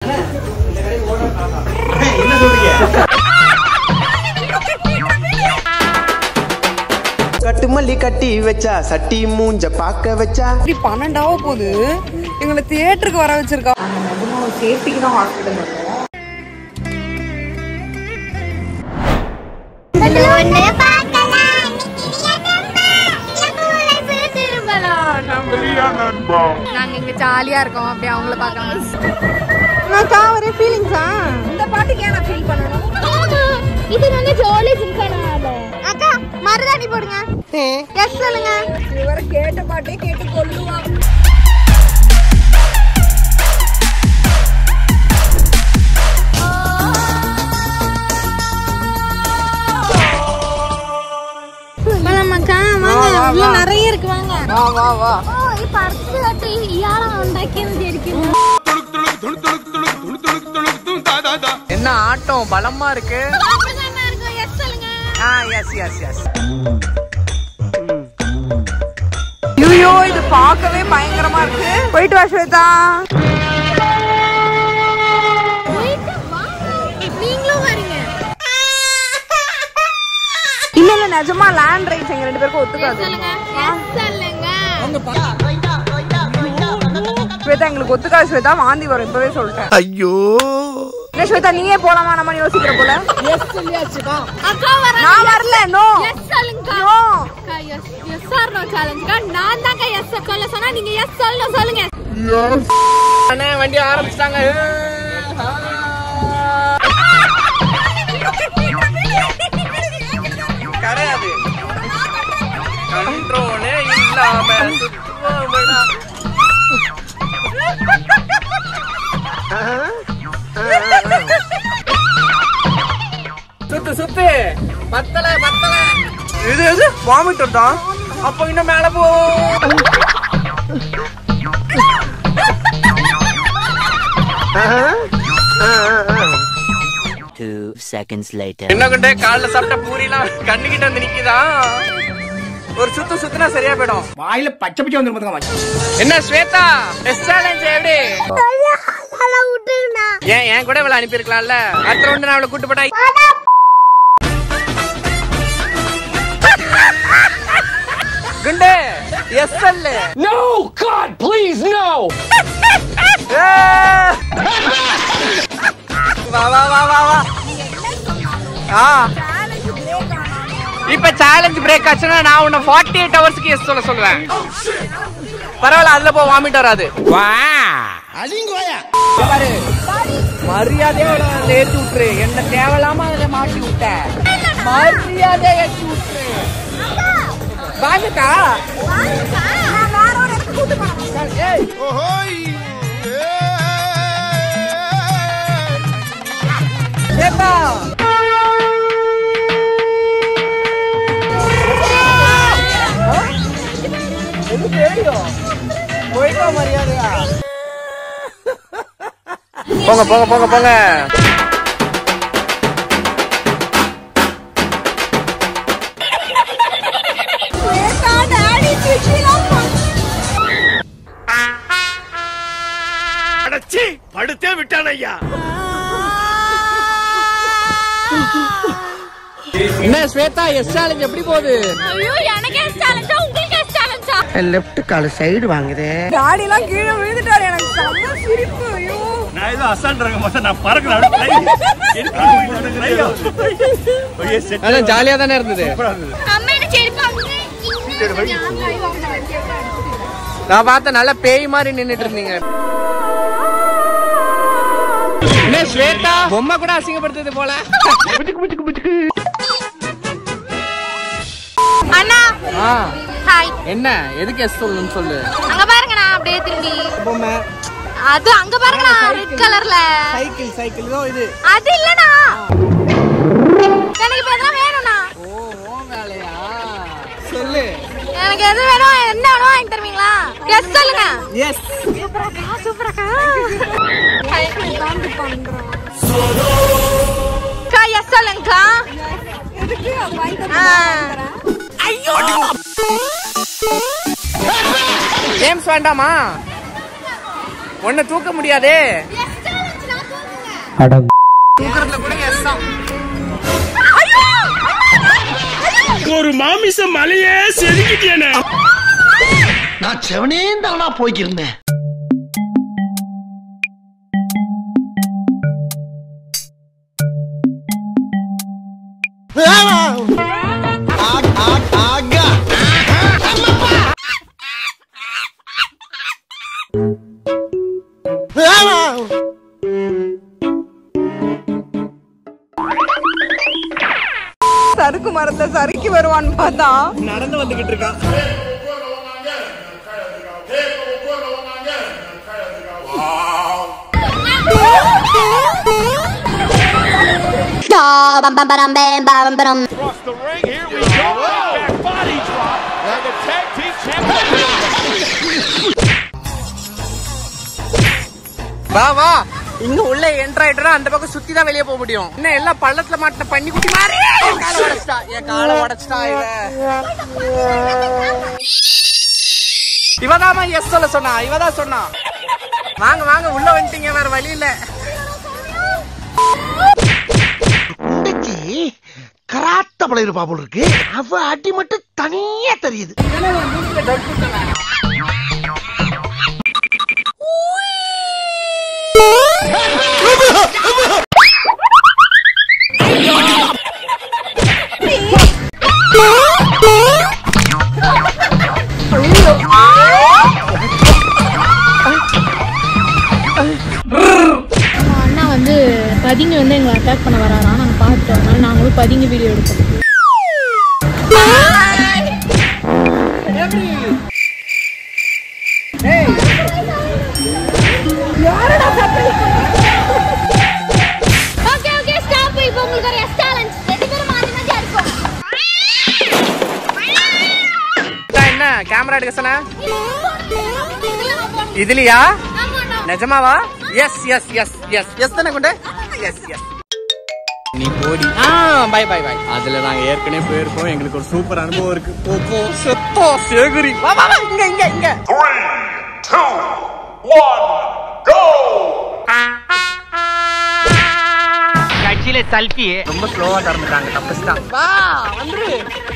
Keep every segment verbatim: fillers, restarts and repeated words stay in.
என்ன சொல்றீங்க? கட்டுமல்லி கட்டி வச்சா சட்டி மூஞ்ச பாக்க வச்சா பன்னெண்டாவ போகுது எங்களை தியேட்டருக்கு வர வச்சிருக்கா. சேஃப்டிக்கு தான் ஹாஸ்பிட்டல் இருக்கோம். நாங்க இங்க ஜாலியா இருக்கோம். அப்படியே அவங்கள பார்க்கலாம். ஒரே ஃபீலிங்ஸா? இந்த பாட்டுக்கு ஏன் நான் ஃபீல் பண்ணணும்? இது வந்து ஜாலி ஜிம்கானால. அக்கா மருதாணி போடுங்க. எஸ் சொல்லுங்க. இவர கேட்ட பாட்டே கேட்டு கொல்லுவாங்க. நிறைய இருக்கு வாங்க. வா வா வா. ஓ இப்ப அடுத்து கட்டி யாரா உண்டாக்கின்னு தெரியும். என்ன ஆட்டம் பலமா இருக்கு. அப்படிதான் இருக்கு. எஸ் சொல்லுங்க. ஆ எஸ் எஸ் எஸ். ஐயோ இது பார்க்கவே பயங்கரமா இருக்கு. போயிட்டு வா ஸ்வேதா. நீங்களும் வரீங்க. இல்ல இல்ல நிஜமா லேண்ட் ரைட்ஸ் எங்க ரெண்டு பேருக்கும் ஒத்துக்காது. சொல்லுங்க. எஸ் சொல்லுங்க. ஸ்வேதா எங்களுக்கு ஒத்துக்காது ஸ்வேதா. வாந்தி வரும் இப்பவே சொல்லிட்டேன். ஐயோ இல்ல ஸ்வேதா நீயே போலாமா நம்ம யோசிக்கிற போல. எஸ் சொல்லியாச்சுக்கா. அக்கா வர. நான் வரல. நோ. எஸ் சொல்லுங்க. நோ. அக்கா yes yes or no challenge. நான் தான் எஸ் சொல்ல சொன்னா நீங்க எஸ் சொல்ல சொல்லுங்க. எஸ். அண்ணே வண்டி ஆரம்பிச்சிட்டாங்க. கிடையாது. கண்ட்ரோலே இல்லாம சுத்துவோம்டா. சுத்து சுத்து. பத்தல பத்தல. இது இது வாமிட் வந்தா. அப்ப இன்னும் மேல போ. Two seconds later. என்ன கண்டே கால்ல சாப்பிட்ட பூரிலாம் கண்ணுகிட்ட வந்து நிக்குதா. ஒரு சுத்து சுத்துனா சரியா போயிடும். வாயில பச்சை பச்சை வந்துரும். என்ன ஸ்வேதா டெஸ்ட் சேலஞ்ச் எப்படி? ஹலோ விட்டுனா. ஏன் ஏன் கூட இவள அனுப்பி இருக்கலாம்ல. அடுத்த ரவுண்ட் நான் அவளை கூட்டி போட்டா. குண்டே எஸ் அல்ல. No God please no. வா வா வா வா வா. ஆ இப்ப சேலஞ்ச் பிரேக் ஆச்சுன்னா நான் உன்னை நாற்பத்தி எட்டு ஹவர்ஸ்க்கு எஸ் சொல்ல சொல்லுவேன். பரவாயில்ல அதுல போ வாமிட் வராது. வா பாரு மரியாதையா ஏற்றி விட்டுரு. என்ன தேவையில்லாம அதுல மாட்டி விட்ட. மரியாதை ஏற்றி விட்டுரு. வாங்கக்கா. நான் வேற ஒரு இடத்துக்கு கூட்டி போறேன். ஏய் ஓஹோய் சேப்பா. எது தெரியும் போயிட்டா மரியாதையா. போங்க போங்க போங்க போங்க. அடச்சி படுத்தே விட்டான் ஐயா. என்ன ஸ்வேதா எஸ் சேலஞ்ச் எப்படி போகுது? ஐயோ எனக்கு எஸ் சேலஞ்சா உங்களுக்கு எஸ் சேலஞ்சா? லெஃப்ட் கால் சைடு வாங்குதே. டாடி எல்லாம் கீழே விழுந்துட்டாரு. எனக்கு செம்ம சிரிப்பு. ஐயோ நான் ஏதோ அசால்ட்றங்க மொத்தம் நான் பறக்குறேன். அதான் ஜாலியா தானே இருந்தது. அம்மா என்ன செருப்பாங்க. நான் பார்த்த நல்ல பேய் மாதிரி நின்னுட்டு இருந்தீங்க. என்ன ஸ்வேதா பொம்மை கூட அசிங்கப்படுத்துது போல. அண்ணா ஆ ஹாய். என்ன எதுக்கு எஸ் சொல்லணும்னு சொல்லு. அங்க பாருங்க நான் அப்படியே திரும்பி. பொம்மை அது அங்க பாருங்க ரெட் கலர்ல. சைக்கிள் சைக்கிள் தான் இது. அது இல்லனா. எனக்கு இப்ப எதனா வேணும்னா. ஓ ஓ வேலையா சொல்லு. எனக்கு எது வேணும் என்ன வேணும் வாங்கி தருவீங்களா? எஸ் சொல்லுங்க. எஸ். சூப்பரக்கா சூப்பரக்கா. ஐ காண்ட் பண்றோம். கா எஸ் சொல்லுங்க. எதுக்கு வாங்கி தரேன். ஐயோ கேம்ஸ் வேண்டாமா? ஒன்ன தூக்க முடியாதே. எஸ் சேலஞ்ச் நான் தூக்கறதுல கூட எஸ் தான். ஒரு மாமிச மலையே செதுக்கிட்டேனே. நான் செவனே தானா போய்க்கிருந்தேன். சறுக்கு மரத்தை சறுக்கி வருவான்னு பார்த்தா நடந்து வந்துகிட்டு இருக்கான். வா வா இங்க உள்ள என்டர் ஆயிட்டா அந்த பக்கம் சுத்தி தான் வெளியே போக முடியும். என்ன எல்லாம் பள்ளத்துல மாட்டின பண்ணி குட்டி மாதிரி என் காலை உடைச்சிட்டா என் காலை உடைச்சிட்டா இவ. இவதாமா எஸ் சொல்ல சொன்னா இவதான் சொன்னா. வாங்க வாங்க உள்ள வந்துட்டீங்க வேற வழி இல்ல. கராத்த பழைய பாபுல் இருக்கு. அவ அடி மட்டும் தனியா தெரியுது. அண்ணா வந்து பதிங்க வந்து எங்களை அட்டாக் பண்ண வராரா நாங்க பார்த்தோம். அதனால நாங்களும் பதிங்க வீடியோ எடுத்தோம். Okay okay stop. இப்போ உங்களுக்கு ஒரு எஸ் சேலஞ்ச். ரெண்டு பேரும் மாறி மாறி அடிப்போம். என்ன கேமரா எடுக்க சொன்ன இதுலயா? நிஜமாவா? Yes yes yes yes yes தானே கொண்டு எஸ் எஸ் நீ போடி. By by by. அதுல நாங்க ஏற்கனவே போயிருக்கோம். எங்களுக்கு ஒரு சூப்பர் அனுபவம் இருக்கு. போ போ செத்தோ சேகரி. வா வா இங்க இங்க இங்க. கட்சியில செல்ஃபி ரொம்ப ஸ்லோவா திறந்துட்டாங்க. தப்புஸ்டா. வா வந்துரு.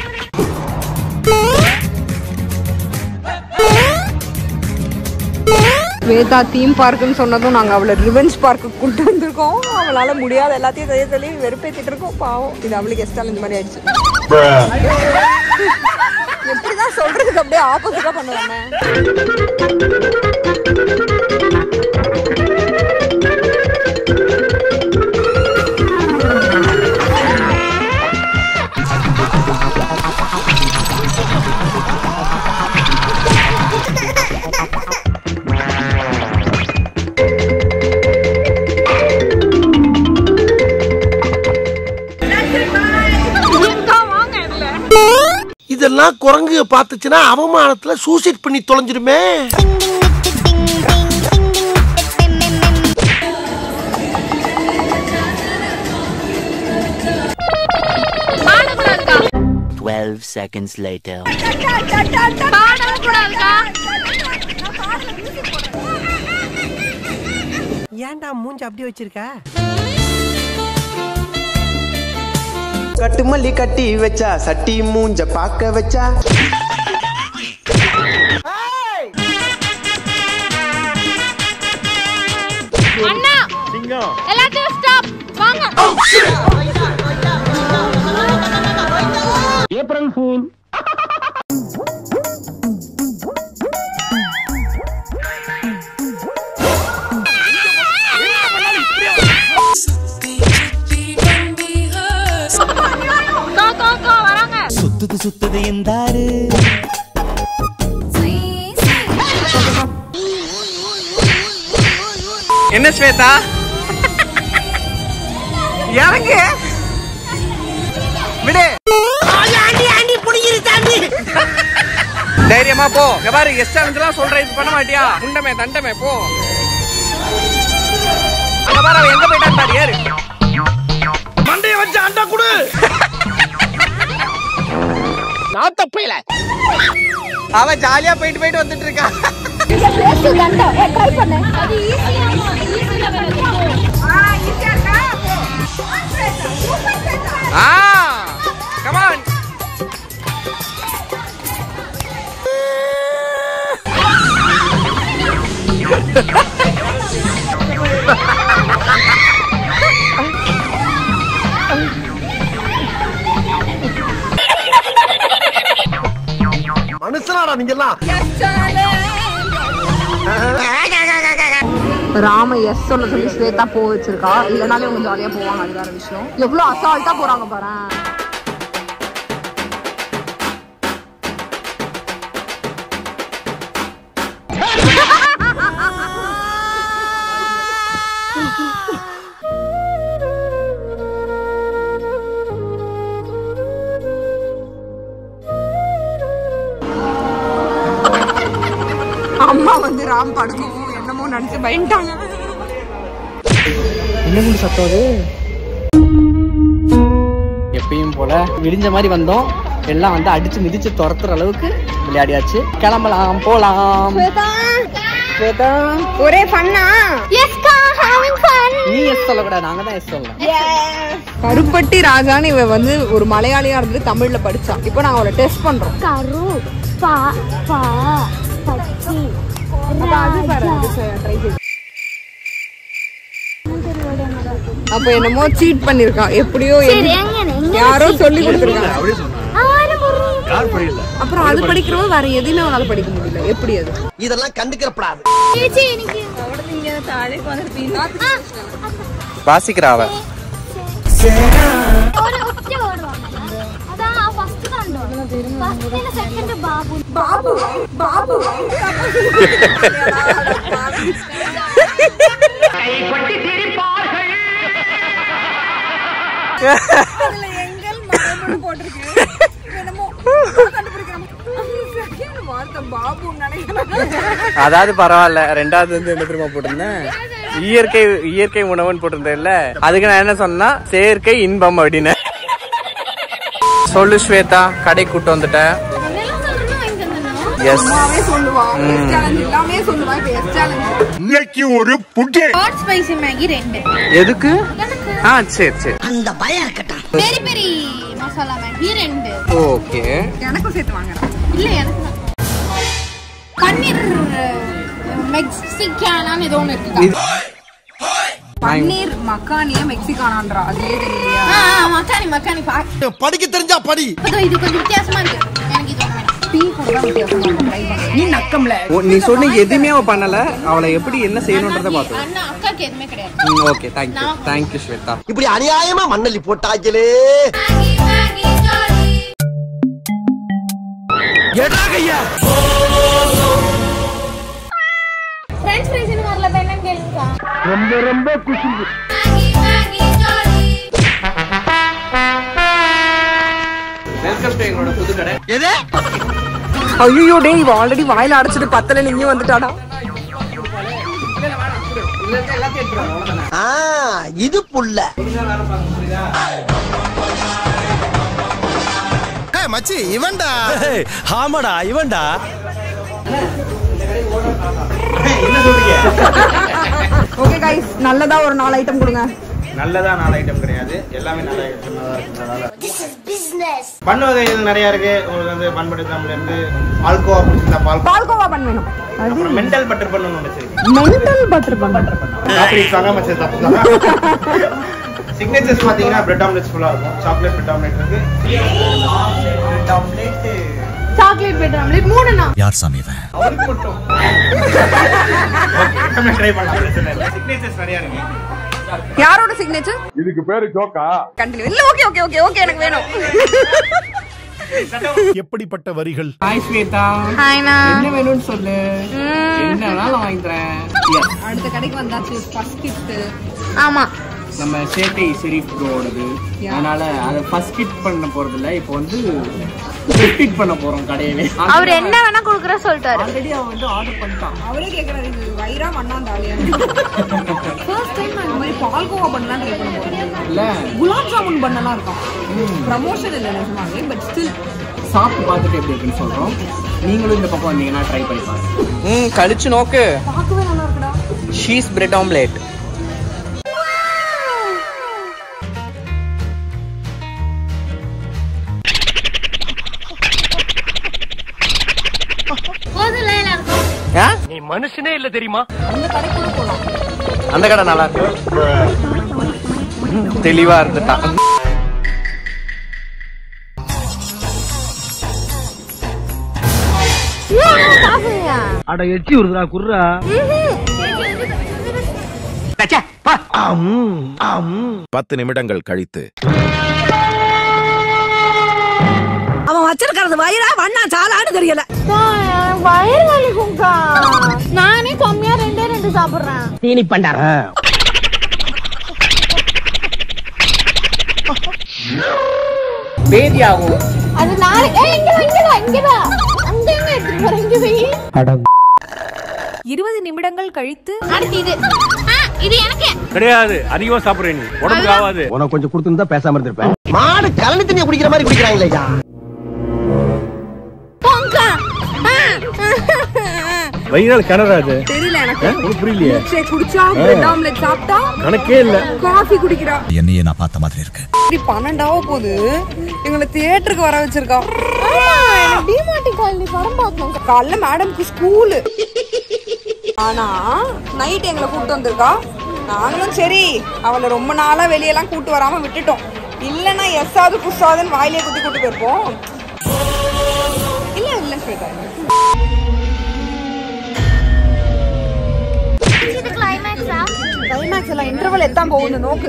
வேதா தீம் பார்க்குன்னு சொன்னதும் நாங்கள் அவளை ரிவெஞ்ச் பார்க்கு கூட்டு வந்திருக்கோம். அவளால் முடியாத எல்லாத்தையும் செய்ய சொல்லி வெறுப்பேற்றிட்டு இருக்கோம். பாவம் இது அவளுக்கு எஸ் சேலஞ்ச் மாதிரி ஆயிடுச்சு. எப்படிதான் சொல்றதுக்கு அப்படியே ஆப்போசிட்டா பண்ணுவாங்க. இதெல்லாம் குரங்கு பார்த்துச்சுன்னா அவமானத்துல சூசைட் பண்ணி தொலைஞ்சிருமே. Twelve seconds later. ஏன்டா மூஞ்சி அப்படி வச்சிருக்க? கட்டு மல்லி கட்டி வச்சா சட்டி மூஞ்ச பாக்க வச்சா. அண்ணா சிங்கம் எல்லாத்தையும் ஸ்டாப் வாங்க. April fool. சுத்துது சுத்துது எந்தாரு. என்ன ஸ்வேதா இறங்கு விடு. தைரியமா போ. பாரு எஸ் சேலஞ்ச் சொல்ற இது பண்ண மாட்டியா? முண்டமே தண்டமே போ. அங்க பாரு அவன் எங்க போயிட்டான் பாரு. ஏறு மண்டைய வச்சு அண்டா குடு. நான் தப்பையில அவ ஜாலியா போயிட்டு போயிட்டு வந்துட்டு இருக்கா. ட்ரை பண்ணு. அது ஈஸியா ஈஸியா யாரா நீங்க எல்லாம்? ராம எஸ் சொல்ல சொல்லி ஸ்வேதா போ வச்சிருக்கா. இல்லனாலே அவங்க ஜாலியா போவாங்க. அது வேற விஷயம். எவ்வளவு அசால்ட்டா போறாங்க பாரு. அம்மா வந்து ராம் படுக்கவும் என்னமோ நினைச்சு பயந்துட்டாங்க. என்ன சத்தம் அது? எப்பயும் போல விடிஞ்ச மாதிரி வந்தோம். எல்லாம் வந்து அடிச்சு மிதிச்சு துரத்துற அளவுக்கு விளையாடியாச்சு. கிளம்பலாம், போலாம். ஸ்வேதா ஒரே ஃபன்னா? எஸ்கா ஹேவிங் ஃபன். நீ எஸ் சொல்லக்கூடாது, நாங்க தான் எஸ் சொல்லலாம். கருப்பட்டி ராஜான்னு இவ வந்து ஒரு மலையாளியா இருந்து தமிழ்ல படிச்சா. இப்போ நாங்க அவளை டெஸ்ட் பண்றோம். கரு பா பா பச்சி அப்ப என்னமோ சீட் பண்ணிருக்கா. எப்படியோ யாரோ சொல்லி கொடுத்துருக்காங்க. அப்புறம் அது படிக்கிறவங்க வேற எதுவுமே அவனால படிக்க முடியல. எப்படி அது? இதெல்லாம் கண்டுக்கிறப்படாது. வாசிக்கிறாவ ஒரு ஒற்ற ஓடுவாங்க. அதான் ஃபர்ஸ்ட் கண்டோ. ஃபர்ஸ்ட் இல்ல செகண்ட் பாபு. பாபு பாபு கைப்பட்டி சிரிப்பார்கள். அதுல எங்கள் மரபு போட்டுருக்கு. என்னமோ கண்டுபிடிக்கிறோம். செகண்ட் வார்த்தை பாபு நினைக்கிறேன். அதாவது பரவாயில்ல. ரெண்டாவது வந்து என்ன திரும்ப போட்டிருந்தேன், இயற்கை இயற்கை உணவுன்னு போட்டிருந்தேன் இல்ல. அதுக்கு நான் என்ன சொன்னா செயற்கை இன்பம் அப்படின்னு. சொல்லு ஸ்வேதா, கடை கூட்டு வந்துட்டேன். எஸ் சொல்லுவா. எஸ் சேலஞ்ச் எல்லாமே சொல்லுவா. இப்போ எஸ் சேலஞ்ச் இன்னைக்கு ஒரு புட்டி. ஹாட் ஸ்பைசி மேகி ரெண்டு. எதுக்கு? ஆ சரி சரி. அந்த பயம் இருக்கட்டா. பெரி பெரி மசாலா மேகி ரெண்டு. ஓகே. எனக்கும் சேர்த்து வாங்குறேன். இல்ல எனக்கு தான். பன்னீர் மெக்சிகானான்னு ஏதோ ஒன்று இருக்கு. பன்னீர் மக்கானியா மெக்சிகானான்றா அதே தெரியலையா? ஆ மக்கானி மக்கானி பா. படிக்க தெரிஞ்சா படி. இது கொஞ்சம் வித்தியாசமா இருக்கு. எனக்கு இது வேணும். டீ கூட வித்தியாசமா இருக்கு. ட்ரை பண்ணு. நீ நக்கம்ல. நீ சொன்ன எதுவுமே அவ பண்ணல. அவளை எப்படி என்ன செய்யணும்ன்றத பார்த்தோம். அண்ணா அக்காக்கு எதுவுமே கிடையாது. Okay, thank you. Thank you Shweta. இப்படி அநியாயமா மண்ணல்லி போட்டாங்களே. எடாகையா. ஃப்ரெண்ட்ஸ் ஃப்ரைஸ் இன்னும் வரல. என்ன கேளுங்க. ரொம்ப ரொம்ப குசும்பு. வெல்கம் டு எங்களோட புது கடை. எது? ஐயோ டேய், இவ ஆல்ரெடி வாயில அடைச்சிட்டு பத்தல நீங்க வந்துட்டாடா. ஆ இது புள்ள. ஏய் மச்சி இவன்டா. ஆமாடா இவன்டா. என்ன சொல்றீங்க? ஓகே गाइस, நல்லதா ஒரு நாலு ஐட்டம் கொடுங்க. நல்லதா நாலு ஐட்டம் கிடையாது, எல்லாமே நல்ல ஐட்டம் தான் இருக்குறதால பன் வகைகள் நிறைய இருக்கு. உங்களுக்கு வந்து பன் பட்டர் சாம்ல இருந்து பால்கோவா பிடிச்சிருந்தா பால் பால்கோவா பன் வேணும். அப்புறம் மெண்டல் பட்டர் பன் ஒன்னு வச்சிருக்கேன். மெண்டல் பட்டர் பன் அப்படி சாங்க மச்ச தப்புதான். சிக்னேச்சர்ஸ் பாத்தீங்கன்னா பிரெட் ஆம்லெட்ஸ் ஃபுல்லா இருக்கும். சாக்லேட் பிரெட் ஆம்லெட் இருக்கு. Bread omelette chocolate bread omelette மூணுனா யார் சாமி இவன்? அவருக்கு மட்டும். ஓகே, நம்ம ட்ரை பண்ணலாம். பிரச்சனை இல்ல. சிக்னேச்சர்ஸ் நிறைய இருக்கு. யாரோட சிக்னேச்சர்? இதுக்கு பேரு ஜோக்கா. கண்டினியூ. இல்ல ஓகே ஓகே ஓகே ஓகே எனக்கு வேணும். எப்படிப்பட்ட வரிகள்? ஹாய் ஸ்வேதா. ஹாய்னா. என்ன வேணும்னு சொல்லு. என்னனாலும் வாங்கி தரேன். அடுத்த கடைக்கு வந்தாச்சு. First gift. ஆமா, நம்ம சேட்டை ஷெரீஃப் ப்ரோடது. அதனால அத ஃபர்ஸ்ட் கிட் பண்ண போறது இல்ல. இப்போ வந்து கிஃப்ட் பண்ண போறோம் கடையில. அவர் என்ன வேணா குடுக்குற சொல்லிட்டாரு. ஆல்ரெடி அவன் வந்து ஆர்டர் பண்ணிட்டான். அவரே கேக்குறாரு இது வைரா மண்ணா தாலியா. ஃபர்ஸ்ட் டைம் நான் இந்த மாதிரி பால்கோவா பண்ணலாம் ட்ரை பண்ண போறேன். இல்ல குலாப் ஜாமுன் பண்ணலாம் இருக்கும். ப்ரமோஷன் இல்ல நிஜமாவே, பட் ஸ்டில் சாப்பிட்டு பார்த்துட்டு எப்படி இருக்குன்னு சொல்றோம். நீங்களும் இந்த பக்கம் வந்தீங்கன்னா ட்ரை பண்ணி பாருங்க. ம் கழிச்சு நோக்கு. பார்க்கவே நல்லா இருக்குடா. Cheese bread omelette. நீ மனுஷனே இல்ல தெரியுமா? அந்த கடை நல்லா இருக்கு. தெளிவா இருந்துட்டா. அட எச்சி வருதுடா குர்ரா. பத்து நிமிடங்கள் கழித்து அவன் வச்சிருக்கிறது வயிறா வண்ணா சாலான்னு தெரியல. வயிறு வலிக்கும்க்கா. நானே கம்மியா ரெண்டே ரெண்டு சாப்பிடுறேன். தீனி பண்டார பேதியாகும். அது நாளை இங்க வா இங்க வா இங்க வா. அங்க எங்க எடுத்துட்டு போற இங்க போய். இருபது நிமிடங்கள் கழித்து அடுத்து இது. ஆ இது எனக்கு. கிடையாது, அதிகமா சாப்பிடுறே நீ. உடம்புக்கு ஆகாது. உனக்கு கொஞ்சம் கொடுத்துருந்தா பேசாம இருந்திருப்பேன். மாடு கலனி தண்ணியை குடிக்கிற மாதிரி குடிக்கிறாங்களேயா. போங்கா. வயிறால கனறாது. தெரியல எனக்கு. உங்களுக்கு புரியலையே. சரி குடிச்சா பிரெட் ஆம்லெட் சாப்பிட்டா கணக்கே இல்ல. காஃபி குடிக்கிறா. என்னையே நான் பார்த்த மாதிரி இருக்கு. இப்படி பன்னெண்டாவ போது எங்களை தியேட்டருக்கு வர வச்சிருக்கா. டிமார்ட் காலனி படம் பார்க்கணும். காலைல மேடம்க்கு ஸ்கூலு. ஆனா நைட் எங்களை கூட்டு வந்திருக்கா. நாங்களும் சரி அவளை ரொம்ப நாளா வெளியெல்லாம் கூட்டு வராம விட்டுட்டோம். இல்லன்னா எஸ்ஸாவது புஷாதுன்னு வாயிலே குத்தி கூட்டு போயிருப்போம். இல்ல இல்ல ஸ்வேதா இது கிளைமாக்ஸா? கிளைமாக்ஸ் எல்லாம் இன்டர்வல் எத்தான் போகுது நோக்கு.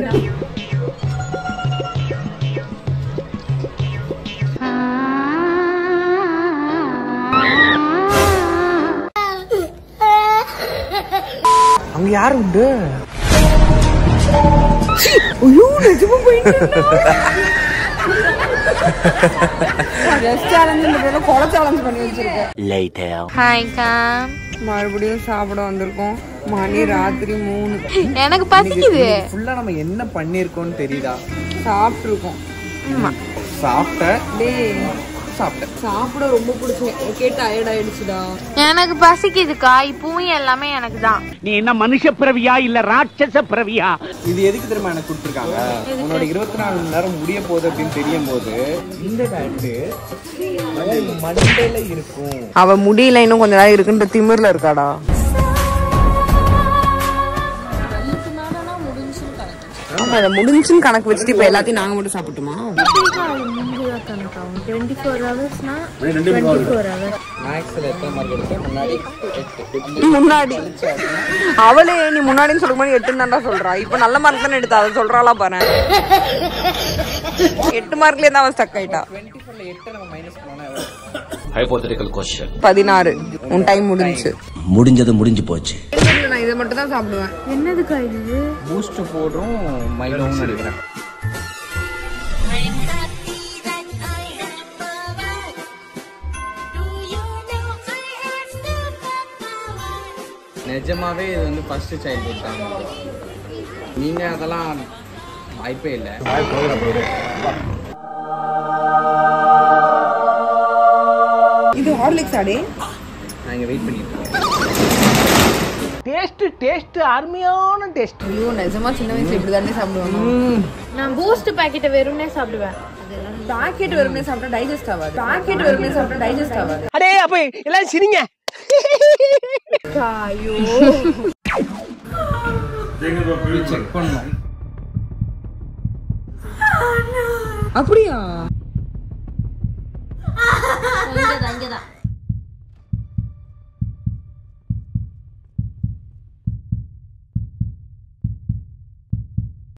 அங்க யாரு உண்டு? ஐயோ நிஜமா போயிட்டு ரெஸ்ட் சேலஞ்சுன்றதுல கொலை சேலஞ்ச் பண்ணி வச்சிருக்கேன். Later. ஹாய் கா. மறுபடியும் சாப்பிட வந்திருக்கோம். மணி ராத்திரி மூணு. எனக்கு பசிக்குது. ஃபுல்லா நம்ம என்ன பண்ணிருக்கோம்னு தெரியுதா? சாப்பிட்டுருக்கோம். சாப்பிட்ட டேய் சாப்பிட்டேன். சாப்பிட ரொம்ப பிடிச்சேன். ஓகே டயர்ட் ஆயிடுச்சுடா. எனக்கு பசிக்குதுக்கா. இப்பவும் எல்லாமே எனக்கு தான். நீ என்ன மனுஷ பிறவியா இல்ல ராட்சச பிறவியா? இது எதுக்கு தெரியுமா எனக்கு கொடுத்துருக்காங்க? உன்னோட இருபத்தி நாலு மணி நேரம் முடிய போகுது அப்படின்னு தெரியும் போது இந்த டாட்டு மண்டையில இருக்கும். அவ முடியல இன்னும் கொஞ்ச நேரம் இருக்குன்ற திமிர்ல இருக்காடா. ஆமா அதை முடிஞ்சுன்னு கணக்கு வச்சுட்டு இப்ப எல்லாத்தையும் நாங்க மட்டும் சாப்பிட்டுமா? முன்னாடி அவளே நீ முன்னாடின்னு சொல்லும் போது எட்டு தான்டா சொல்றா. இப்ப நல்ல மார்க் தானே எடுத்தா. அதை சொல்றாளா பாரு. எட்டு மார்க்ல இருந்தா அவன் ஸ்டக் ஆயிட்டா. பதினாறு. உன் டைம் முடிஞ்சு முடிஞ்சது முடிஞ்சு போச்சு. நான் இதை மட்டும் தான் சாப்பிடுவேன். என்னதுக்கா இது? பூஸ்ட் போடுறோம் மைலோன்னு நினைக்கிறேன். நிஜமாவே இது வந்து ஃபர்ஸ்ட் சைல்ட்ஹுட் தான். நீங்க அதெல்லாம் வாய்ப்பே இல்லை. இது ஹார்லிக்ஸ் ஆடே. நான் இங்க வெயிட் பண்ணிட்டு இருக்கேன். டேஸ்ட் டேஸ்ட் அருமையான டேஸ்ட். ஐயோ நிஜமா சின்ன வயசுல இப்படி தானே சாப்பிடுவாங்க. நான் பூஸ்ட் பாக்கெட் வெறும்னே சாப்பிடுவேன். பாக்கெட் வெறும்னே சாப்பிட்டா டைஜஸ்ட் ஆகாது. பாக்கெட் வெறும்னே சாப்பிட்டா டைஜஸ்ட் ஆகாது. அடே அப்ப எல்லாம் சிரிங்க. ஐயோ செக் பண்ணோம். அப்படியா?